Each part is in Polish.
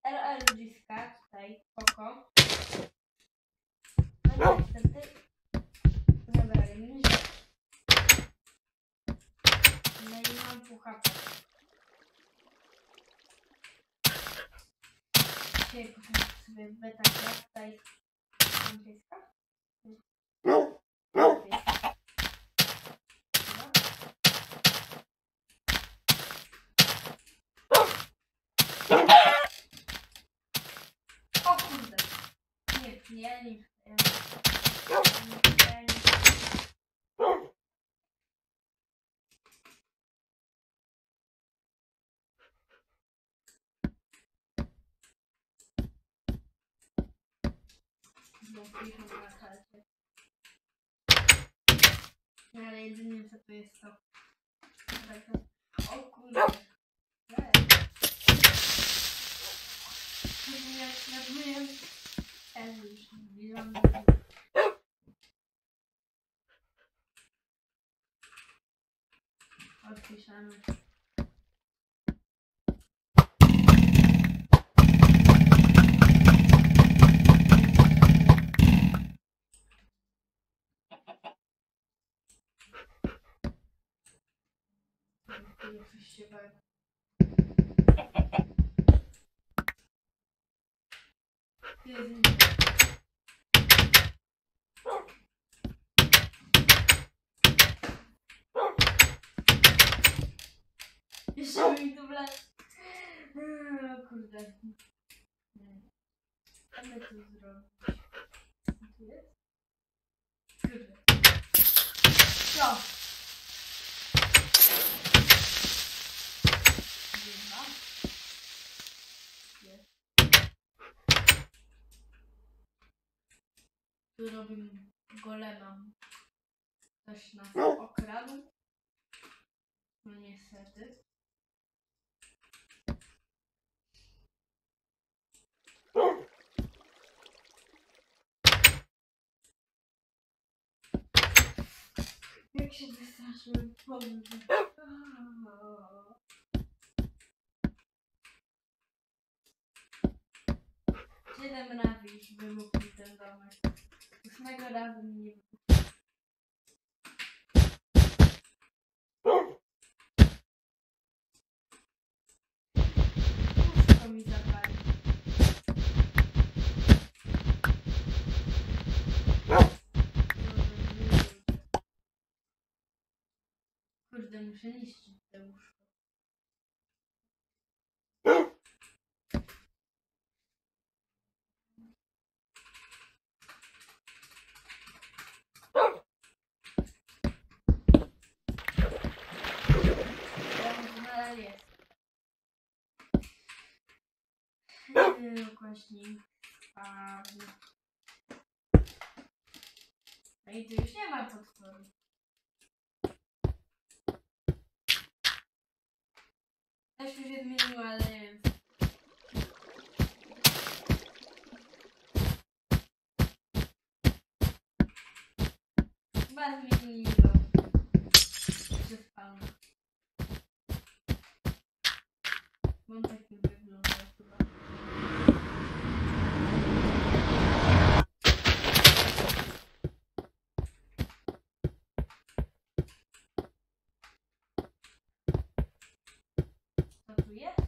LL ludziska, tutaj, spoko. No niestety, zabrali mi rzecz. No i mam pół HP. Dzisiaj poszedłem sobie beta gra, tutaj angielska. O kurde. Nie. Na karcie. Ale jedynie co to jest to. O kurde. Jak nadmieniam. Już zbliżam do tego. Odpiszemy. Jeszcze mi tu wlać. Kurde. Ale to zrobić. Tu jest? Kurde. Co? Jedna. Jest. Tu robimy golema. Ktoś nas okradł. No niestety. Jak się wystraszyłem, powiem. 7 razy już wybuchł mi ten domek. 8 razu mi nie wybuchł. Wszystko mi zapali. Kurde, muszę niszczyć te łóżko. Nadal jest. Kośnik. No i tu już nie ma potworu. Też mi się zmieniło, ale nie wiem. Chyba zmieniło. Się spawna. Mam taki wygląda chyba. Co tu jest?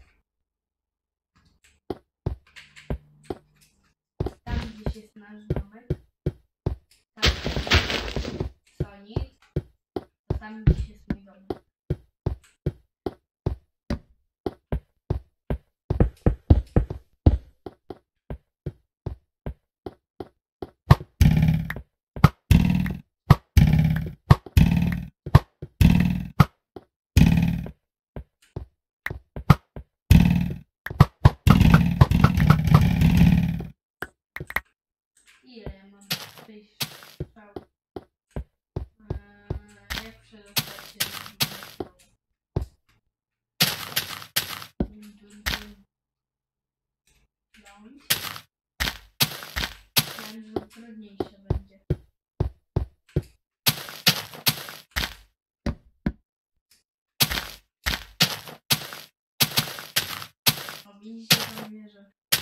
Tam gdzieś jest nasz domek. Tam Sonic. To tam gdzieś jest mój domek. Ile ja mam tych strzał? Jak przedostać się do Launch. Myślałem, że trudniejsze będzie. O, widzicie, tam wierzę.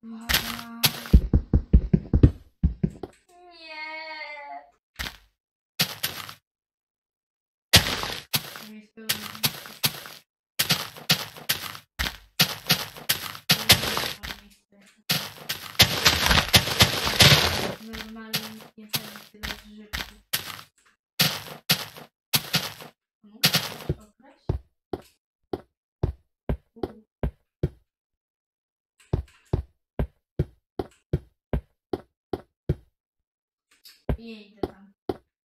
Uwaga. Nie. To jest pełno. Normalnie nikt nie chodzi tyle grzybków. Mogę coś okraść? Nie idę tam.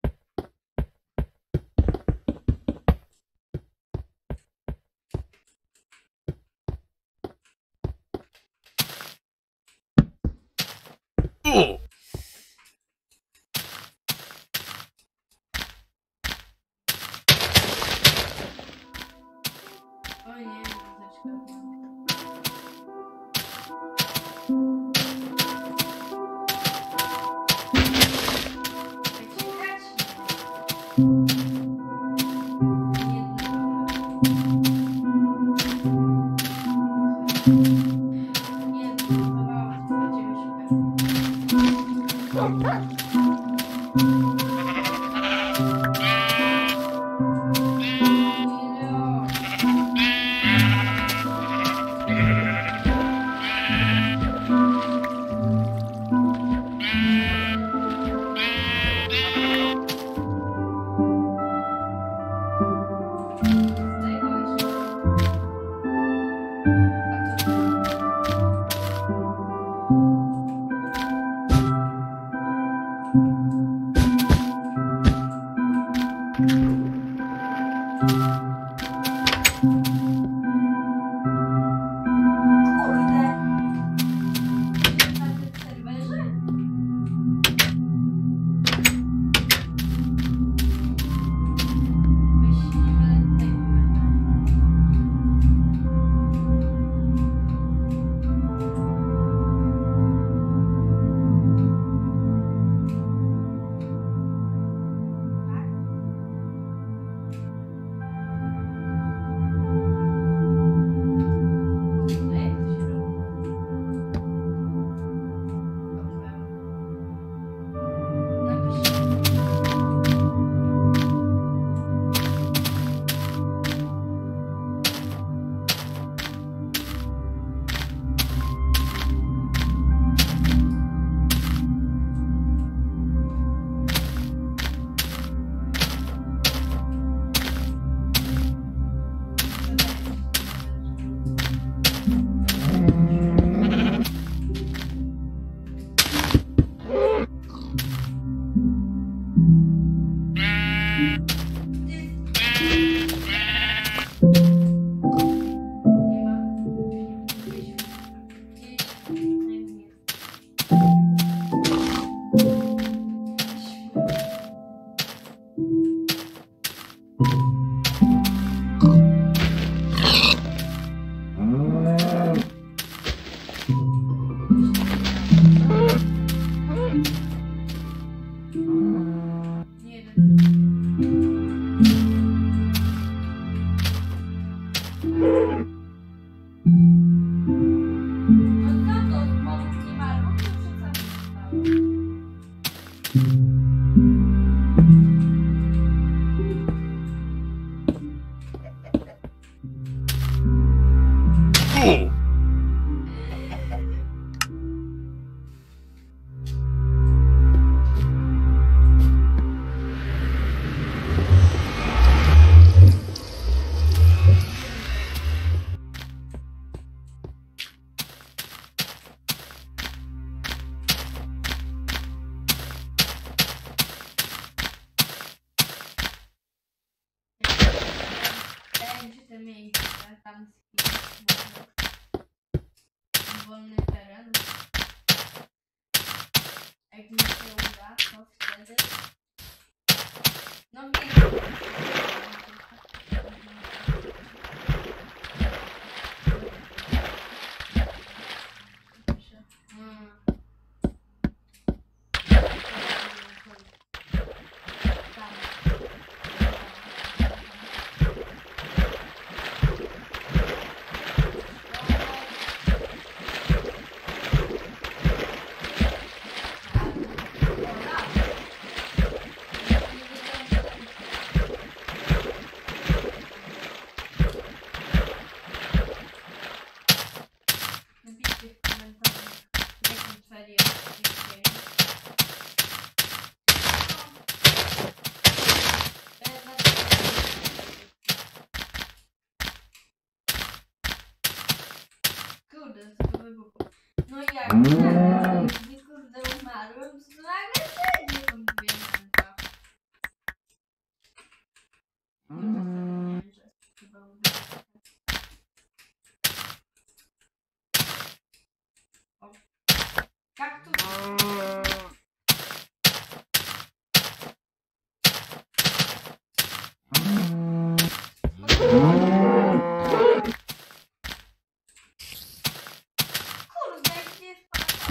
O nie, muzyczka. Te miejsce, tam wolny teren. Jak mi się uda, to wtedy... No wiem. kurde, co to wybuchło. No jak tak, gdy kurde umarłem, to nagle wszędzie są zwierzęta. No to zapomniałem, że chyba ubiorę. O. Kaktus. Kurde, gdzie jest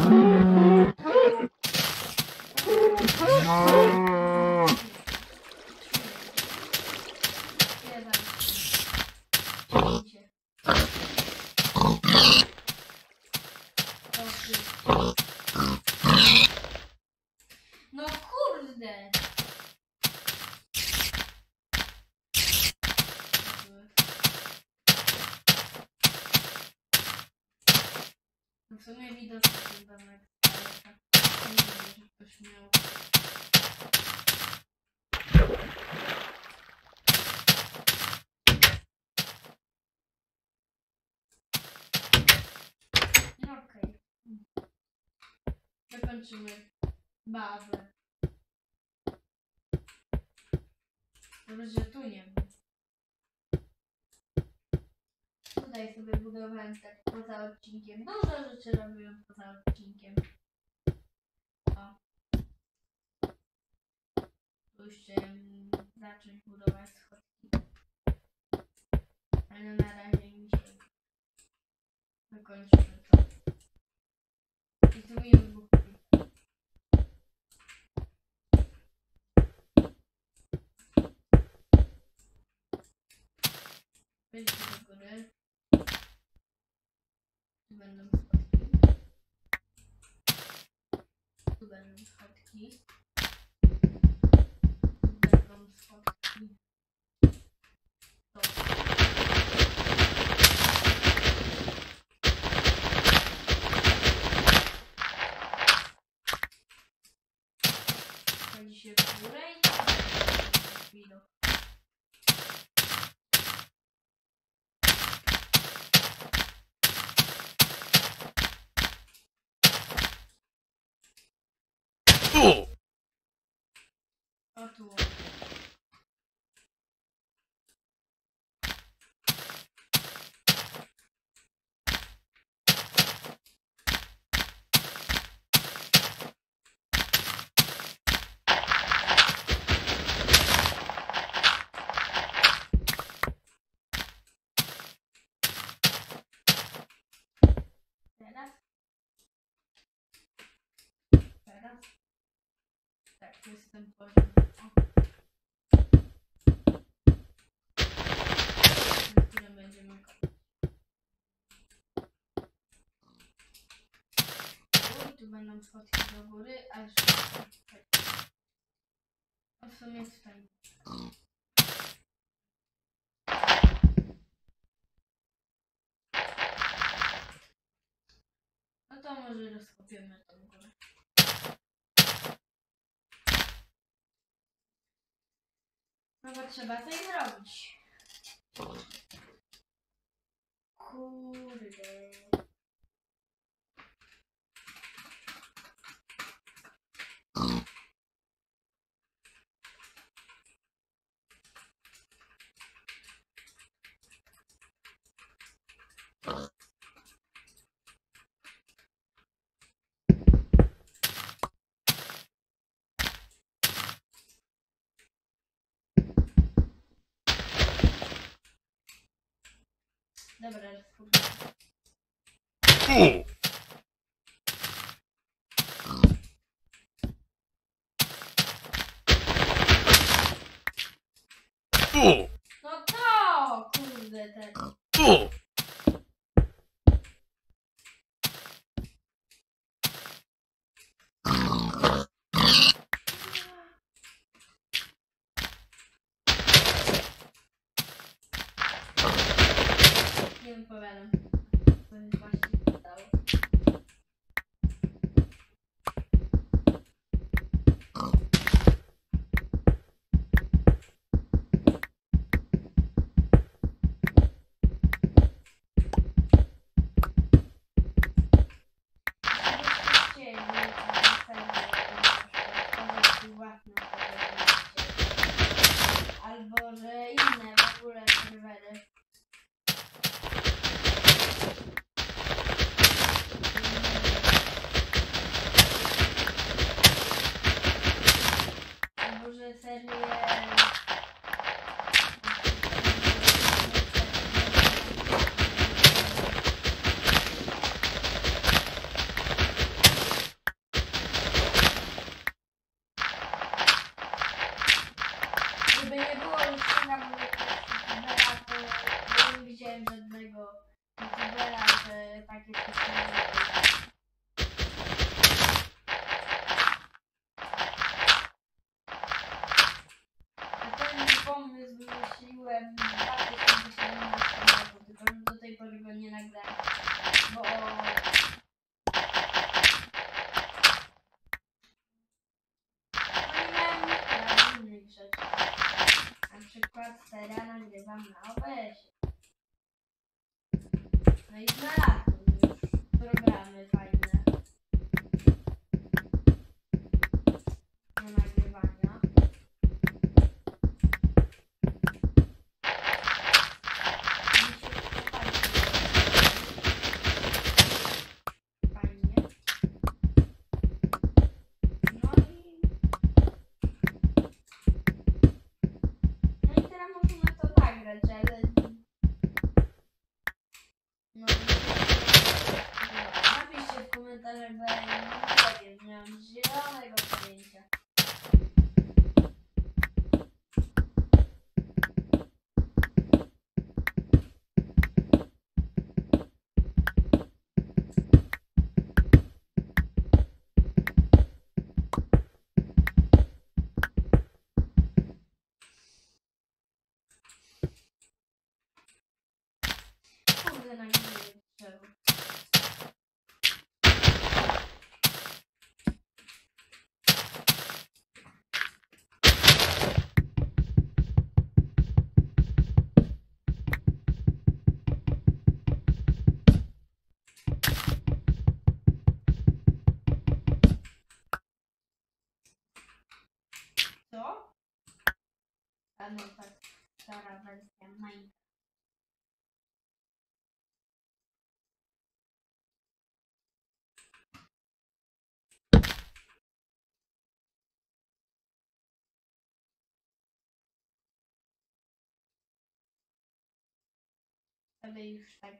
no kurde! No w sumie widoczny ten domek, ale tak nie wiem, że ktoś miał. No okej. Zakończymy bazę. Dobrze, że tu nie ma. Tutaj sobie budowałem tak poza odcinkiem. Dużo rzeczy robiłem poza odcinkiem. O. Tu jeszcze zacząć budować schodki. Ale na razie mi się wykończymy to. I tu mi wybuchło. Wejdźmy do góry. Tu będą schodki. Tu będą schodki. Tu będą schodki. To. Chodzi się w górę i tam jest widok. O tu. Teraz. Tak, to jest ten poziom. Na którym będziemy kopać. I tu będą schodki do góry, aż a w sumie tutaj. No to może rozkopiemy tą górę. No bo trzeba coś zrobić. Kurde. Dobra, rozkopiemy. No to, kurde, ten. Nie odpowiadam. To jest właśnie stało. nagrywam na OBS-ie. No i znalazłem już programy fajne do nagrywania. Fajnie. No i teraz możemy to nagrać, ale no napiszcie w komentarzach, bo ja nie wiem, nie mam zielonego pojęcia. Kurde, nagrywanie drzewo. Co? A no tak, stara wersja Minecraft. Sobie już tak.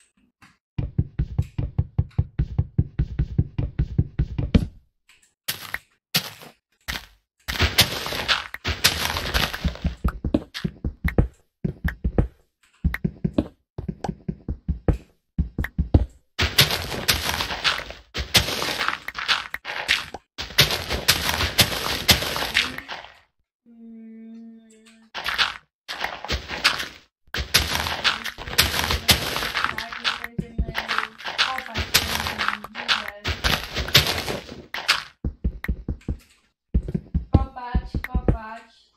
Kopać.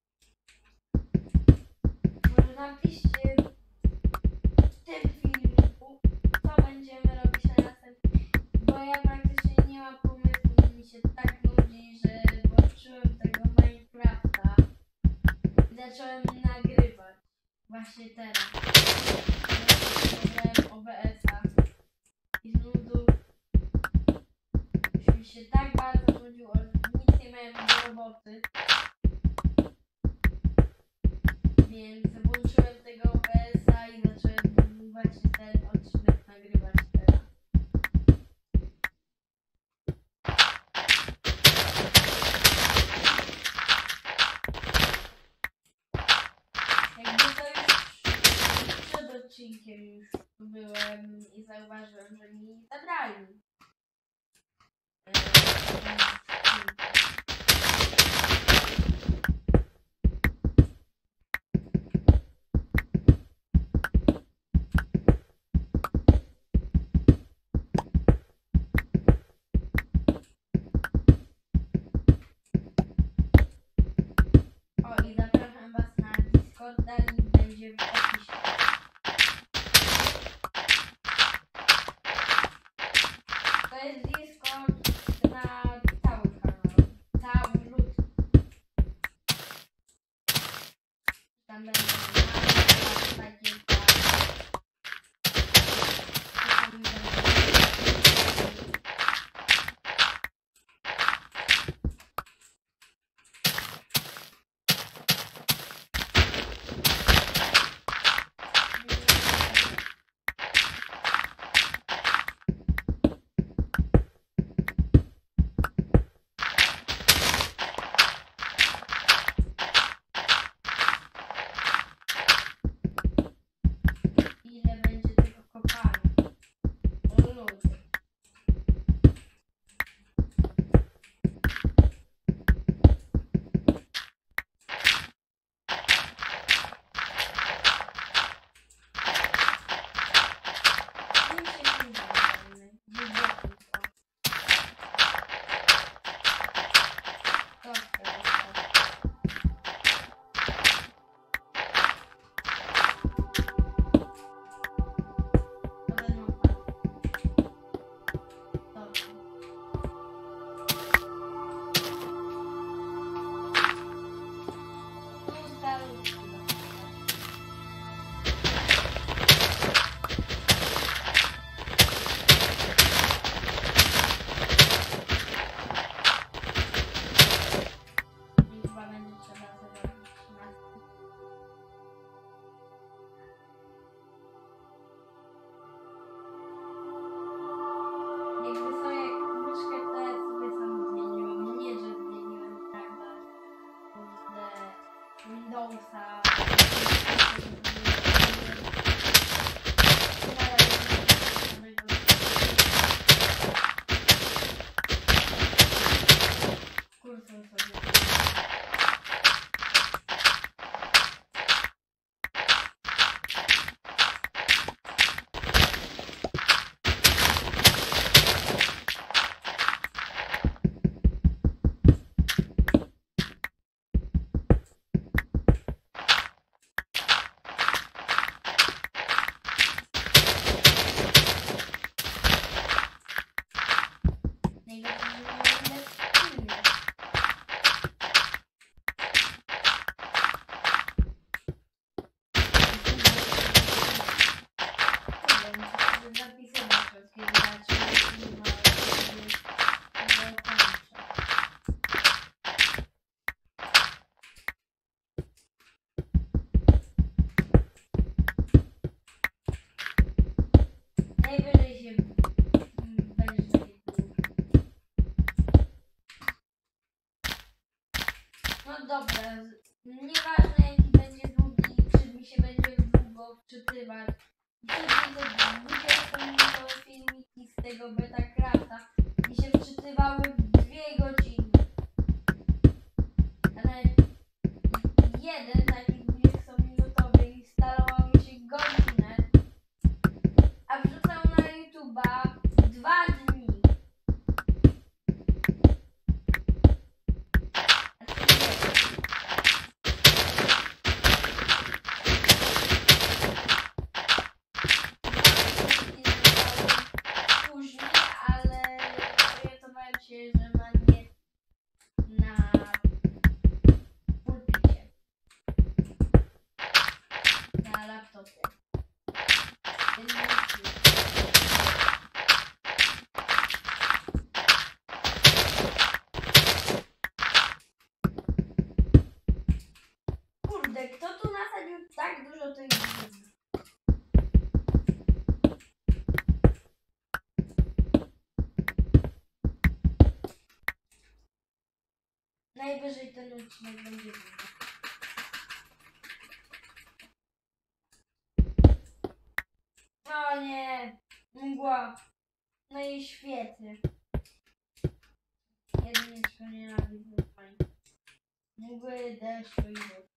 Może napiszcie w tym filmiku, co będziemy robić na następnym, bo ja praktycznie nie mam pomysłu, mi się tak nudzi, że włączyłem tego Minecrafta i zacząłem nagrywać. Właśnie teraz. Zacząłem OBS-a i z nudu już mi się tak bardzo nudziło, że nic nie miałem do roboty. Więc włączyłem tego OBS-a i zacząłem właśnie ten odcinek nagrywać teraz. Jakby to już przed odcinkiem już tu byłem i zauważyłem, że mi zabrali. O, i zapraszam was na Discorda, link będzie w opisie. To jest Discord na cały kanał, cały lud. Tam będą takie Najwyżej się będziesz na YouTube. No dobra, nieważne jaki będzie długi, czy mi się będzie długo wczytywać. Wcześniej te 20-minutowe filmiki z tego Betacrafta mi się wczytywały w 2 godziny. A nawet jeden taki 20-minutowy instalował mi się godzinę, a wrzucał na YouTube'a 2 dni. Później, ale orientowałem się, że ma nie na pulpicie, na laptopie. Więc kurde, kto tu nasadził tak dużo tych grzybów? Najwyżej ten odcinek będzie długi. O nie, mgła. No i świetnie. Jedynie czego nienawidzę fajnie. Mgły, deszczu i wód.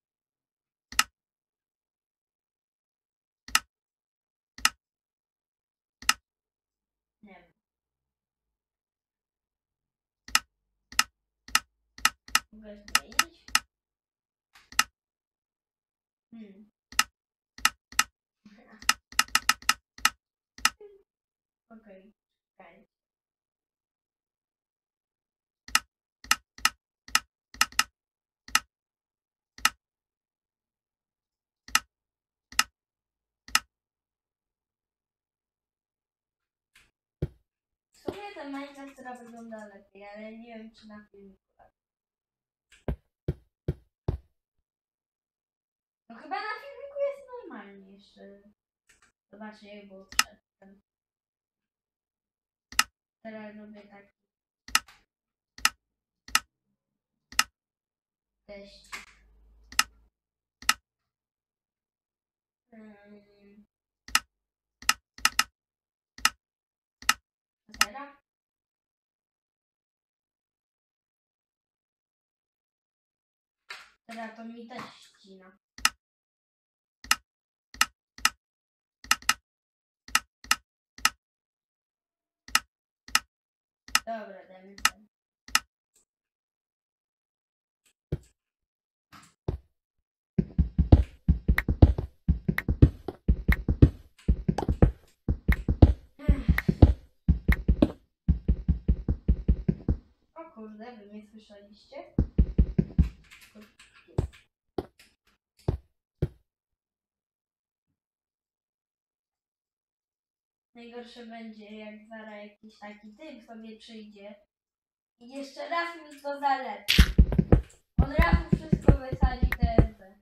Nie wiem. Mogę zmienić? Okej, czekaj. W sumie ten Minecraft teraz wygląda lepiej, ale nie wiem czy na filmiku. No chyba na filmiku jest normalnie jeszcze. Zobaczcie jak było przedtem. Teraz robię tak. Teść. A teraz? Teraz to mi też ścina. Dobra, dajmy ten. O kurde, wy mnie słyszeliście? Najgorsze będzie, jak zaraz jakiś taki typ sobie przyjdzie i jeszcze raz mi to zalepi. Od razu wszystko wysadzi TNT.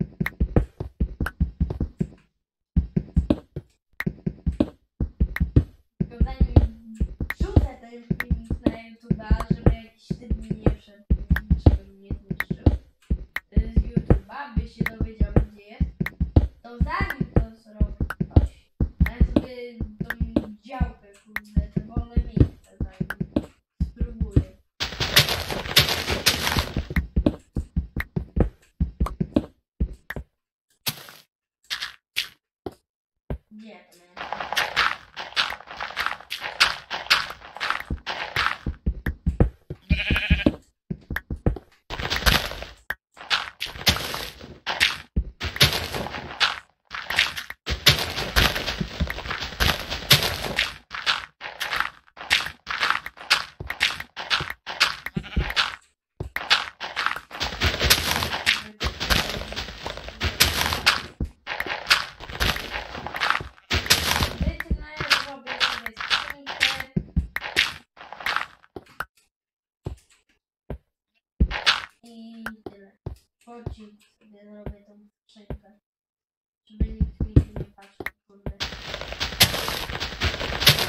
Tylko zanim wrzucę ten filmik na YouTube'a, żeby jakiś typ mi nie wszedł, niczego mi nie zniszczył z YouTube'a, by się dowiedział gdzie jest, to zanim to zrobi ktoś, ale sobie tą działkę, kurde, te wolne miejsce zajmę. Spróbuję. Gdzie to miałem? I tyle. Chodźcie, sobie zrobię tą skrzynkę, żeby nikt mi tu nie patrzył, kurde.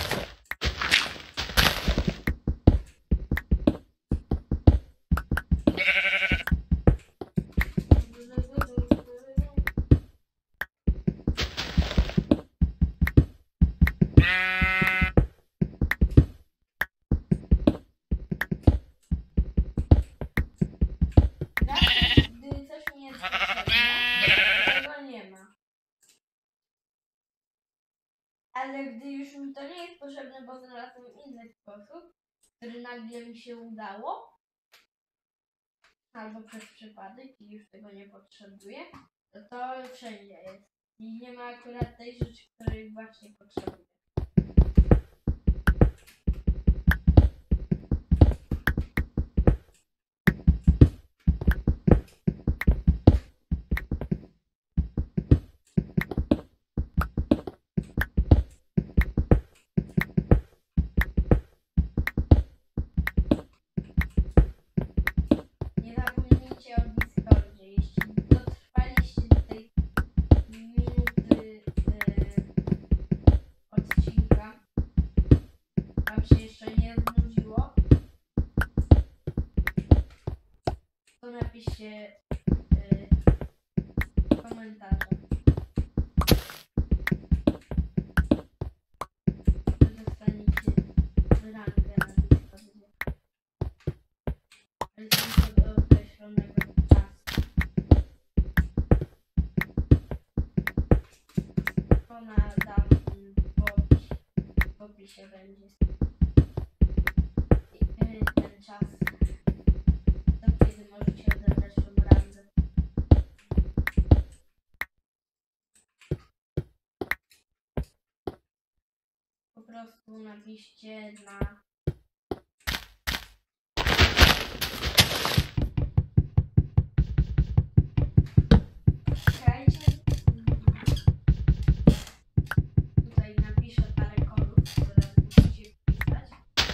niestety już mi to nie jest potrzebne, bo znalazłem inny sposób, który nagle mi się udało. Albo przez przypadek i już tego nie potrzebuję. To wszędzie jest. I nie ma akurat tej rzeczy, której właśnie potrzebuję. Nie zapomnijcie o Discordzie. Jeśli dotrwaliście do tej minuty odcinka, wam się jeszcze nie znudziło, to napiszcie komentarze. Dostaniecie rangę na Discordzie. Ale tylko do określonego czasu. Ona dam w opisie będzie ten czas, do kiedy możecie odebrać tą rangę. Po prostu napiszcie na tutaj napiszę parę kodów, które musicie wpisać.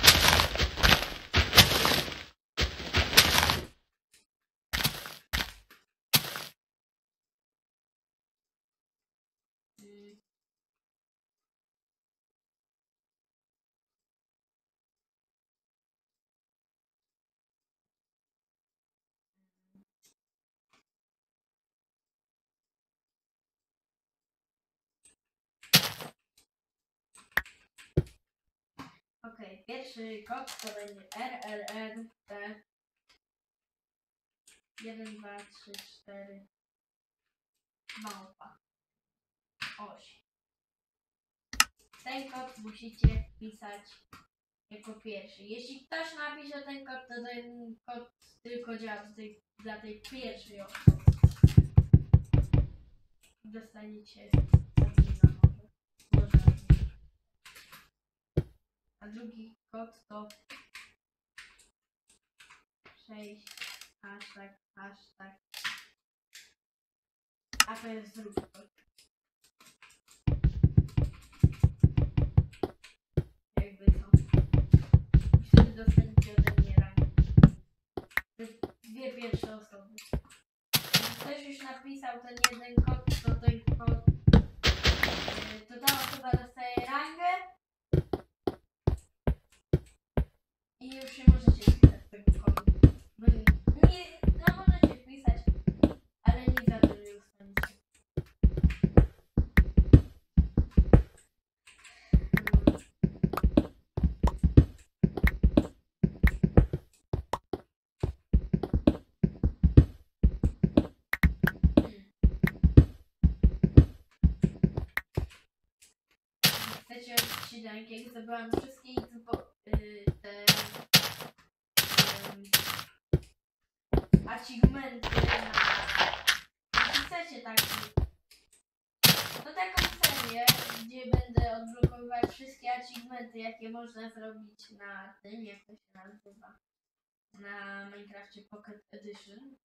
Pierwszy kod to będzie RLRT 1, 2, 3, 4 małpa 8. Ten kod musicie wpisać jako pierwszy. Jeśli ktoś napisze ten kod, to ten kod tylko działa dla tej pierwszej osoby. Dostaniecie admina może. A drugi kod to 6 hashtag. A to jest drugi kod. Jakby co. I wtedy dostaniecie ode mnie rangę. Dwie pierwsze osoby. Jeśli ktoś już napisał ten jeden kod, to ten kod, to ta osoba dostaje rangę i już nie możecie wpisać tego kodu. No możecie wpisać, ale nic za to nie dostaniecie. Chcecie odcinek, jak zebrałam wszystkie te achievementy jeśli chcecie taką serię, gdzie będę odblokowywać wszystkie achievementy, jakie można zrobić na tym, jak to się nazywa, na Minecrafcie Pocket Edition.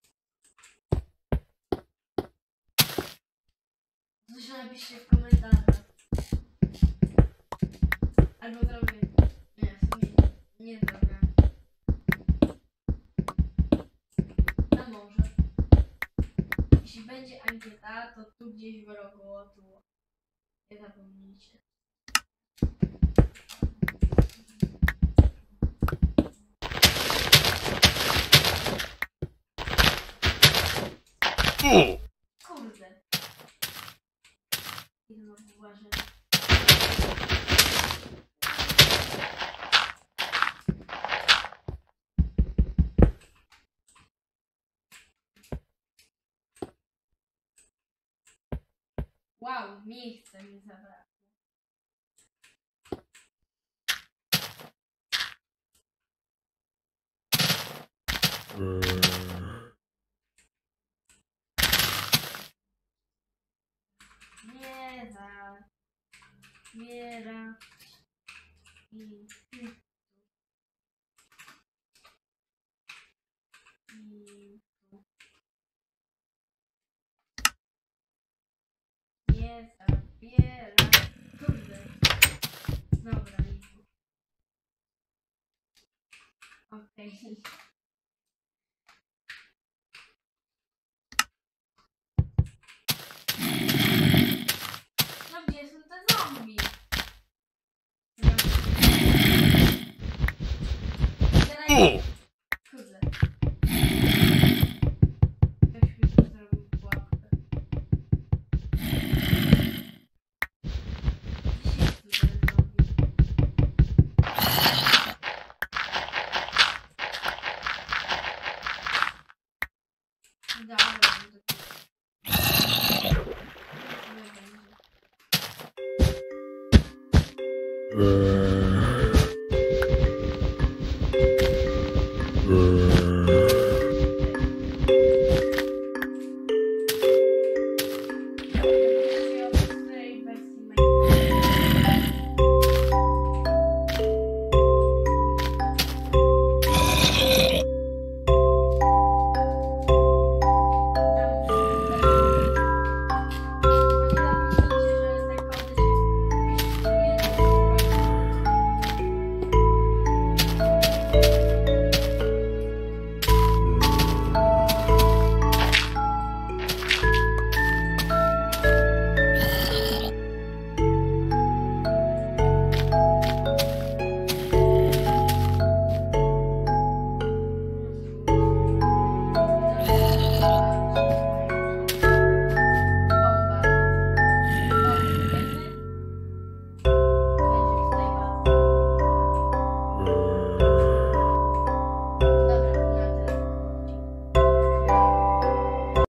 Coś napiszcie w komentarzach. Albo zrobię. Nie, w sumie nie zrobię. No może. Jeśli będzie ankieta, to tu gdzieś w rogu, o tu. Nie zapomnijcie. Kurde. I znowu uważam. Wow, miejsce mi zabrakło. Miera. Miera. I... Nie zabiera. Kurde. Dobra, Miku. Okej. No gdzie są te zombie? Zbieraj... Kurde. Ktoś mi tu zrobił pułapkę. Gdzieś jest tu ten zombie. Dobra, będzie.